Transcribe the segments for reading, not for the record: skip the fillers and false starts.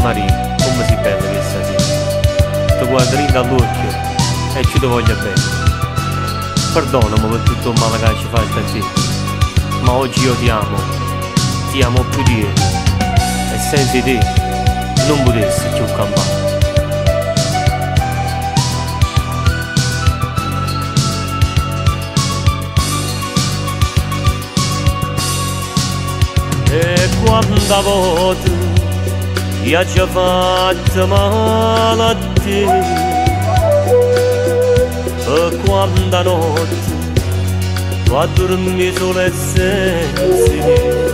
Maria, come si bella questa sera. Ti guardo lì dall'occhio e ci ti voglio bene. Perdonami per tutto il male che ci fai stasera, ma oggi io ti amo più di ieri. E senza te non potessi più campare. E quanta volte io ci ho fatto male a te, e quanta notte tu a dormire solo e senza me,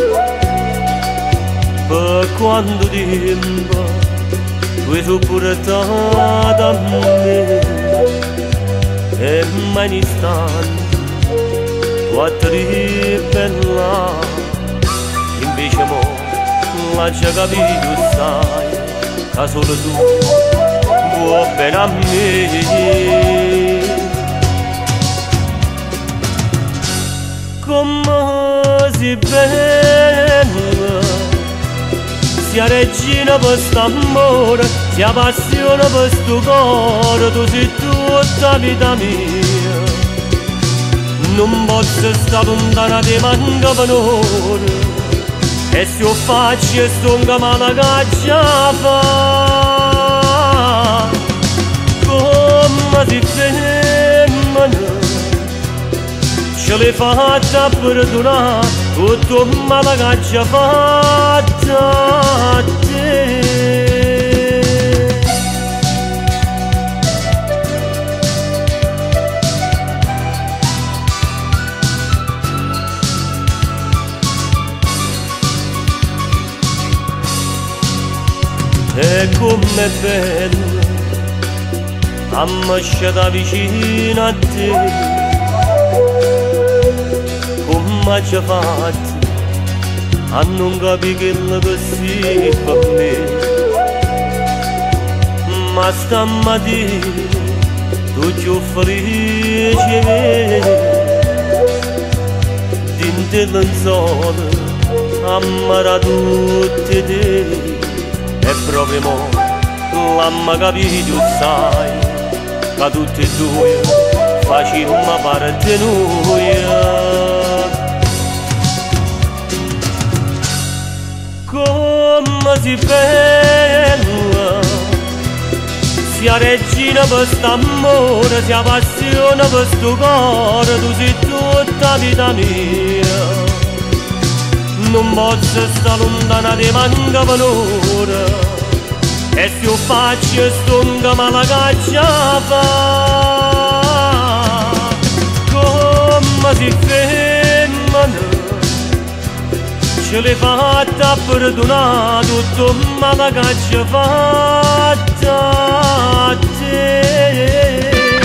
per quanto tempo tu hai sopportato a me, e mai un istante tu a te ribellare. Invece mo l'ha già capito, sai, che solo tu vuoi bene a me. Come si bella, sia regina per st'amore, sia passione per sto cuore, tu sei tutta vita mia. Non posso stare lontana, ti manca per ora. E se io faccio sto un male che già fa, come si ferma, ce l'hai fatta a perdonare tutto il male che già fatto a te. E com'è bello a me stare vicino a te, come ci ha fatto a non capire quello che sei per me. Ma stamattina tu ci felice vedi, dentro il lenzuolo ammara tutti te. E proprio mo l'amma capito, sai, che tutti e due facciamo parte noi. Come si bella, sia regina per st'amore, sia passione per sto cuore, tu sei tutta vita mia. Non posso stare lontana, ti manca per ora. E se io faccio sto un male che già fa, come si ferma, ce l'hai fatta a perdonare tutto il male che già fatto a te.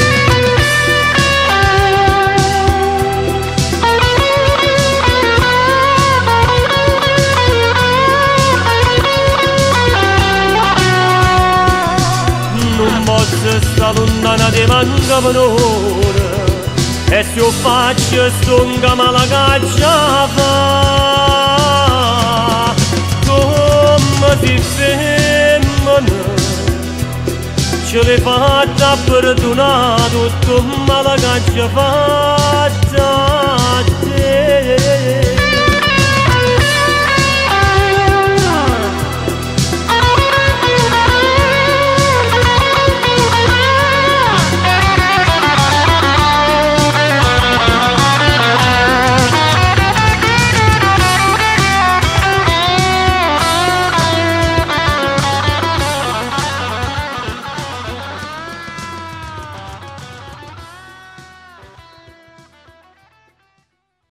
Sta lontana, ti manca per ora. E se io faccio sto un male che già fa, come si ferma, ce l'hai fatta a perdonare tutto il male che già fatto